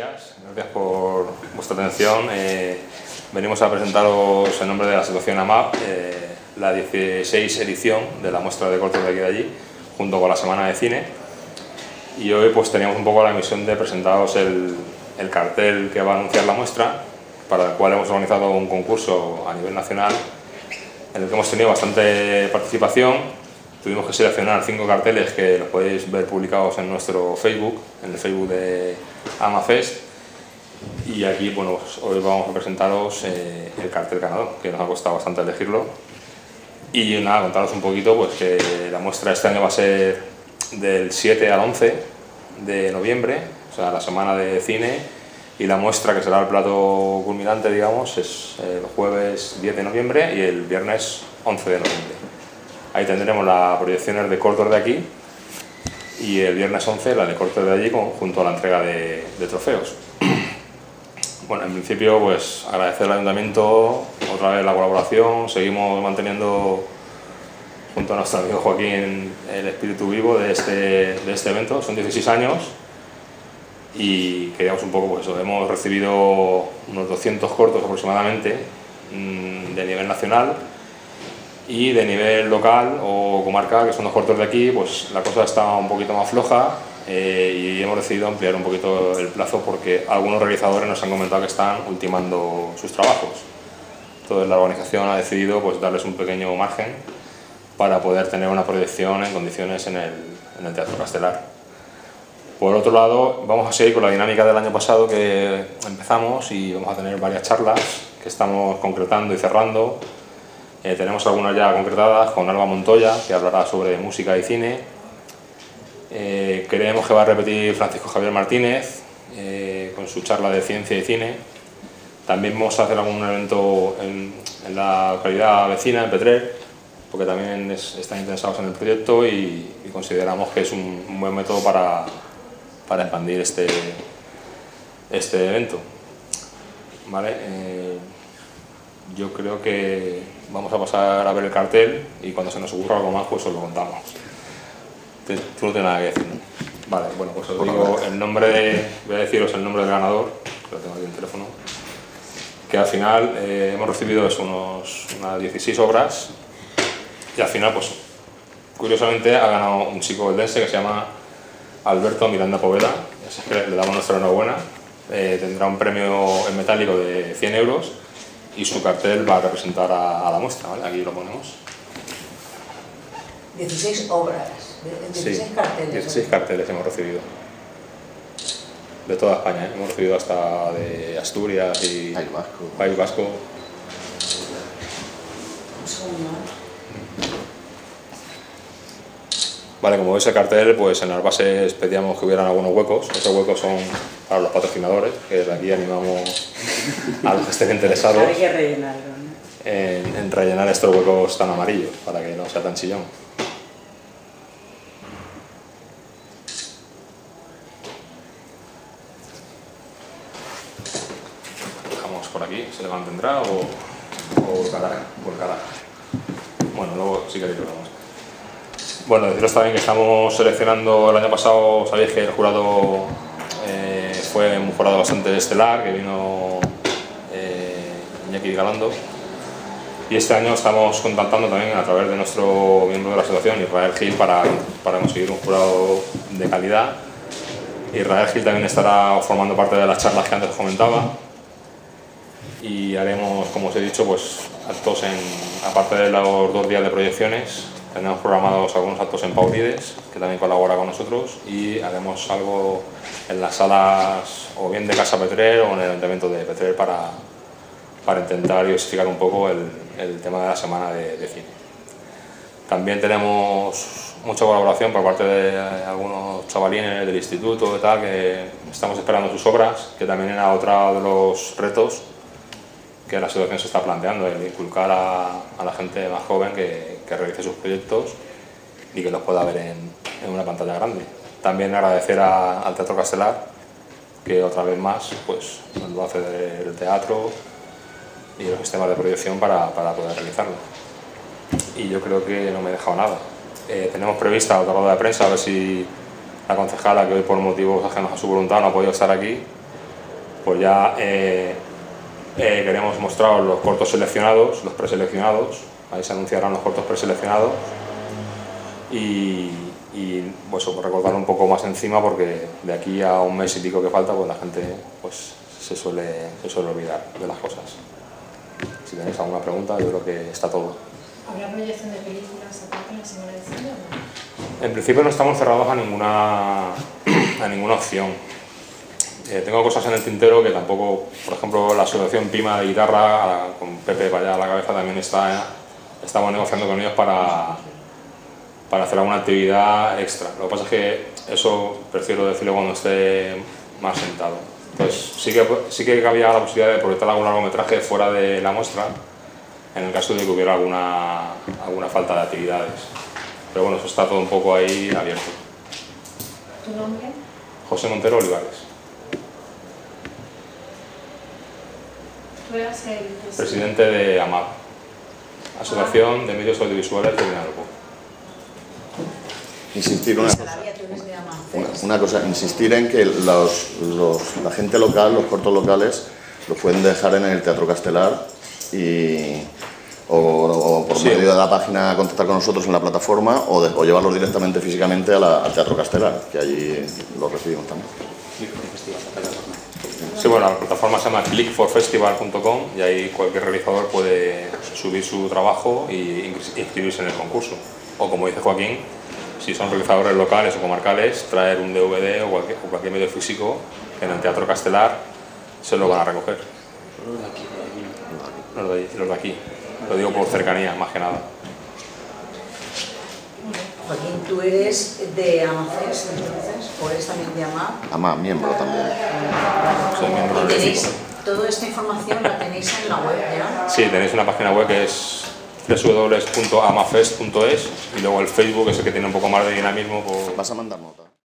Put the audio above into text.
gracias por vuestra atención. Venimos a presentaros en nombre de la Asociación AMAP la 16 edición de la muestra de cortos de aquí y de allí, junto con la Semana de Cine. Y hoy pues teníamos un poco la misión de presentaros el cartel que va a anunciar la muestra, para el cual hemos organizado un concurso a nivel nacional en el que hemos tenido bastante participación. Tuvimos que seleccionar 5 carteles que los podéis ver publicados en nuestro Facebook, en el Facebook de AMAFest. Y aquí, bueno, pues hoy vamos a presentaros el cartel ganador, que nos ha costado bastante elegirlo. Y nada, contaros un poquito pues que la muestra este año va a ser del 7 al 11 de noviembre, o sea, la semana de cine, y la muestra, que será el plato culminante, digamos, es el jueves 10 de noviembre y el viernes 11 de noviembre. Ahí tendremos las proyecciones de cortos de aquí y el viernes 11 la de cortos de allí, junto a la entrega de trofeos. Bueno, en principio pues agradecer al Ayuntamiento otra vez la colaboración. Seguimos manteniendo junto a nuestro amigo Joaquín el espíritu vivo de este evento. Son 16 años y queríamos un poco, pues hemos recibido unos 200 cortos aproximadamente de nivel nacional. Y de nivel local o comarca, que son los cortos de aquí, pues la cosa está un poquito más floja y hemos decidido ampliar un poquito el plazo porque algunos realizadores nos han comentado que están ultimando sus trabajos. Entonces la organización ha decidido pues darles un pequeño margen para poder tener una proyección en condiciones en el Teatro Castelar. Por otro lado, vamos a seguir con la dinámica del año pasado que empezamos y vamos a tener varias charlas que estamos concretando y cerrando. Tenemos algunas ya concretadas con Alba Montoya, que hablará sobre música y cine. Creemos que va a repetir Francisco Javier Martínez con su charla de ciencia y cine. También vamos a hacer algún evento en la localidad vecina, en Petrer, porque también están interesados en el proyecto y consideramos que es un buen método para expandir este evento. ¿Vale? Yo creo que vamos a pasar a ver el cartel y cuando se nos ocurra algo más pues os lo contamos. Tú no tienes nada que decir, ¿no? Vale, bueno, pues os digo el nombre, voy a deciros el nombre del ganador, que lo tengo aquí en el teléfono, que al final hemos recibido unas 16 obras y al final pues curiosamente ha ganado un chico eldense que se llama Alberto Miranda Poveda, así que le damos nuestra enhorabuena. Tendrá un premio en metálico de 100 euros y su cartel va a representar a la muestra, ¿vale? Aquí lo ponemos. 16 obras, 16 sí, carteles. 16 carteles hemos recibido. De toda España, ¿eh? Hemos recibido hasta de Asturias y País Vasco. Un segundo. Vale, como veis el cartel, pues en las bases pedíamos que hubieran algunos huecos. Esos huecos son para los patrocinadores, que desde aquí animamos a los que estén interesados. Hay que rellenarlo, ¿no? En rellenar estos huecos tan amarillos, para que no sea tan chillón. Dejamos por aquí, ¿se le mantendrá o cara? Bueno, luego sí que lo vemos. Bueno, deciros también que estamos seleccionando, el año pasado sabéis que el jurado fue un jurado bastante estelar, que vino Iñaki Galando, y este año estamos contactando también a través de nuestro miembro de la asociación, Israel Gil, para conseguir un jurado de calidad. Israel Gil también estará formando parte de las charlas que antes os comentaba y haremos, como os he dicho, pues actos aparte de los 2 días de proyecciones. Tenemos programados algunos actos en Paulides, que también colabora con nosotros, y haremos algo en las salas o bien de Casa Petrer o en el Ayuntamiento de Petrer para intentar diversificar un poco el tema de la semana de cine. También tenemos mucha colaboración por parte de algunos chavalines del instituto y tal, que estamos esperando sus obras, que también era otro de los retos que la asociación se está planteando, el inculcar a la gente más joven que realice sus proyectos y que los pueda ver en una pantalla grande. También agradecer al Teatro Castelar, que otra vez más pues, nos va a ceder el teatro y los sistemas de proyección para poder realizarlo. Y yo creo que no me he dejado nada. Tenemos prevista otra rueda de prensa, a ver si la concejala, que hoy por motivos ajenos a su voluntad no ha podido estar aquí, pues ya queremos mostrar los cortos seleccionados, los preseleccionados. Ahí se anunciarán los cortos preseleccionados y pues recordar un poco más encima, porque de aquí a un mes y pico que falta, pues la gente pues se suele olvidar de las cosas. Si tenéis alguna pregunta, yo creo que está todo. ¿Habrá proyección de películas aparte en la semana de cine o no? En principio no estamos cerrados a ninguna opción. Tengo cosas en el tintero que tampoco, por ejemplo, la asociación Pima de guitarra, con Pepe para allá a la cabeza, también estamos negociando con ellos para hacer alguna actividad extra. Lo que pasa es que eso prefiero decirlo cuando esté más sentado. Entonces sí que había la posibilidad de proyectar algún largometraje fuera de la muestra, en el caso de que hubiera alguna falta de actividades. Pero bueno, eso está todo un poco ahí abierto. ¿Tu nombre? José Montero Olivares. Tú eras el Presidente de AMAP, Asociación de Medios Audiovisuales de Vinalopó. Insistir una cosa, insistir en que la gente local, los cortos locales, los pueden dejar en el Teatro Castelar o por medio de la página contactar con nosotros en la plataforma o llevarlos directamente físicamente al Teatro Castelar, que allí los recibimos también. Sí, bueno, la plataforma se llama clickforfestival.com y ahí cualquier realizador puede subir su trabajo e inscribirse en el concurso. O como dice Joaquín, si son realizadores locales o comarcales, traer un DVD o cualquier medio físico que en el Teatro Castelar se lo van a recoger. Los de aquí. Lo digo por cercanía, más que nada. Joaquín, tú eres de AMAFES, entonces, o eres también de AMAP. AMAP, miembro también. Soy miembro Y del tenéis, equipo. toda esta información la tenéis en la web ya. Sí, tenéis una página web que es www.amafest.es y luego el Facebook es el que tiene un poco más de dinamismo. Vas a mandar nota.